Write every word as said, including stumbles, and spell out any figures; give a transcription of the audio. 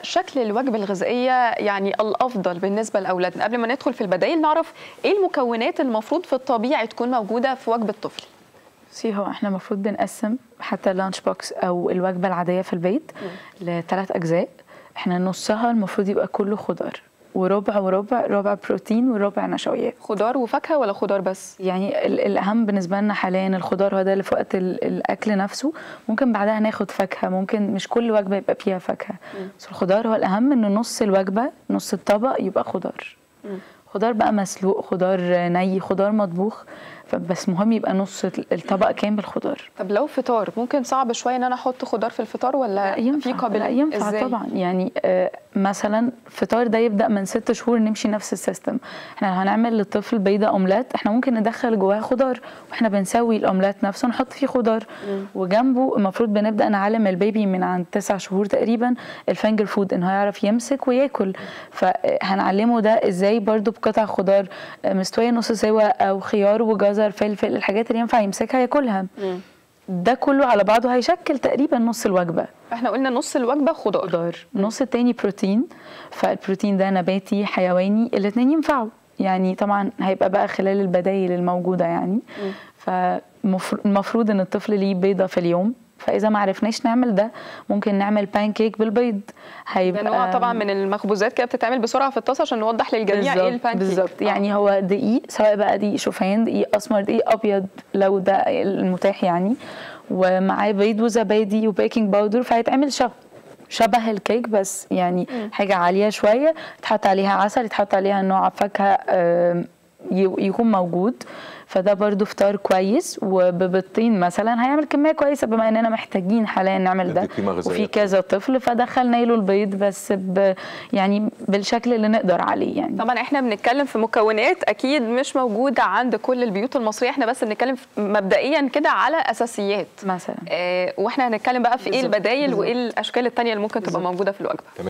شكل الوجبة الغذائية يعني الأفضل بالنسبة لأولادنا؟ قبل ما ندخل في البدائل نعرف إيه المكونات المفروض في الطبيعي تكون موجودة في وجبة طفلي؟ سي هو احنا المفروض بنقسم حتى اللانش بوكس أو الوجبة العادية في البيت لثلاث أجزاء. احنا نصها المفروض يبقى كله خضار، وربع وربع ربع بروتين وربع نشويات. خضار وفاكهه ولا خضار بس؟ يعني الاهم بالنسبه لنا حاليا الخضار، هو ده اللي في وقت الاكل نفسه. ممكن بعدها ناخد فاكهه، ممكن مش كل وجبه يبقى فيها فاكهه، بس الخضار هو الاهم. ان نص الوجبه نص الطبق يبقى خضار. م. خضار بقى مسلوق، خضار ني، خضار مطبوخ، بس مهم يبقى نص الطبق كامل خضار. طب لو فطار ممكن صعب شويه ان انا احط خضار في الفطار ولا ينفع؟ في قابليه؟ لا ينفع إزاي؟ طبعا. يعني آه مثلا فطار ده يبدا من ست شهور نمشي نفس السيستم. احنا هنعمل للطفل بيضه اومليت، احنا ممكن ندخل جواها خضار واحنا بنسوي الاومليت نفسه نحط فيه خضار. مم. وجنبه المفروض بنبدا نعلم البيبي من عند تسع شهور تقريبا الفينجر فود، ان هو يعرف يمسك وياكل. فهنعلمه ده ازاي برده بقطع خضار مستويه نص سوا او خيار وجزر فلفل، الحاجات اللي ينفع يمسكها ياكلها. مم. ده كله على بعضه هيشكل تقريبا نص الوجبه. احنا قلنا نص الوجبه خضار، خضار. النص التاني بروتين، فالبروتين ده نباتي حيواني، الاثنين ينفعوا. يعني طبعا هيبقى بقى خلال البدائل الموجوده يعني. فالمفروض ان الطفل ليه بيضه في اليوم، فاذا ما عرفناش نعمل ده ممكن نعمل بان كيك بالبيض. هيبقى نوع طبعا من المخبوزات كده بتتعمل بسرعه في الطاسه عشان نوضح للجميع ايه البان كيك. بالظبط. يعني هو دقيق، سواء بقى دقيق شوفان، دقيق اسمر، دقيق ابيض لو ده المتاح يعني، ومعاه بيض وزبادي وبيكنج باودر، فهيتعمل شبه شبه الكيك بس يعني م. حاجه عاليه شويه، يتحط عليها عسل، يتحط عليها نوع فاكهه يكون موجود. فده برضو فطار كويس. وببيضتين مثلا هيعمل كميه كويسه، بما اننا محتاجين حاليا نعمل ده وفي كذا طفل، فدخلنا له البيض بس ب يعني بالشكل اللي نقدر عليه. يعني طبعا احنا بنتكلم في مكونات اكيد مش موجوده عند كل البيوت المصريه، احنا بس بنتكلم مبدئيا كده على اساسيات مثلا. اه واحنا هنتكلم بقى في ايه البدايل وايه الاشكال الثانيه اللي ممكن تبقى موجوده في الوجبه.